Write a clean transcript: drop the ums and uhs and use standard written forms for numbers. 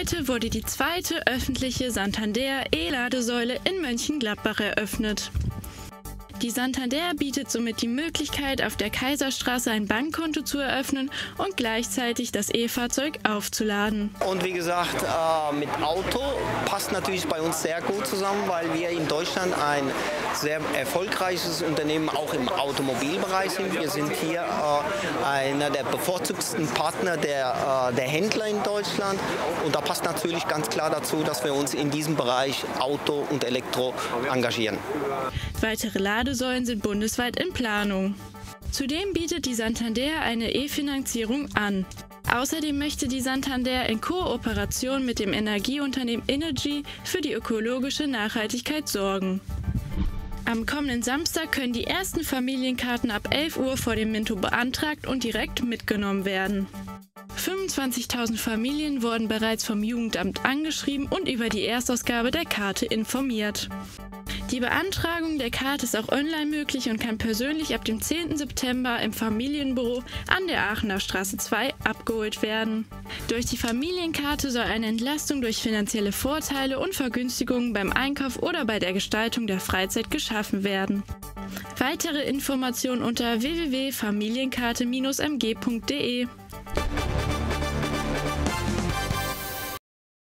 Heute wurde die zweite öffentliche Santander E-Ladesäule in Mönchengladbach eröffnet. Die Santander bietet somit die Möglichkeit, auf der Kaiserstraße ein Bankkonto zu eröffnen und gleichzeitig das E-Fahrzeug aufzuladen. Und wie gesagt, mit Auto passt natürlich bei uns sehr gut zusammen, weil wir in Deutschland ein sehr erfolgreiches Unternehmen auch im Automobilbereich sind. Wir sind hier einer der bevorzugten Partner der Händler in Deutschland. Und da passt natürlich ganz klar dazu, dass wir uns in diesem Bereich Auto und Elektro engagieren. Weitere Ladesäulen sind bundesweit in Planung. Zudem bietet die Santander eine E-Finanzierung an. Außerdem möchte die Santander in Kooperation mit dem Energieunternehmen Innogy für die ökologische Nachhaltigkeit sorgen. Am kommenden Samstag können die ersten Familienkarten ab 11 Uhr vor dem Minto beantragt und direkt mitgenommen werden. 25.000 Familien wurden bereits vom Jugendamt angeschrieben und über die Erstausgabe der Karte informiert. Die Beantragung der Karte ist auch online möglich und kann persönlich ab dem 10. September im Familienbüro an der Aachener Straße 2 abgeholt werden. Durch die Familienkarte soll eine Entlastung durch finanzielle Vorteile und Vergünstigungen beim Einkauf oder bei der Gestaltung der Freizeit geschaffen werden. Weitere Informationen unter www.familienkarte-mg.de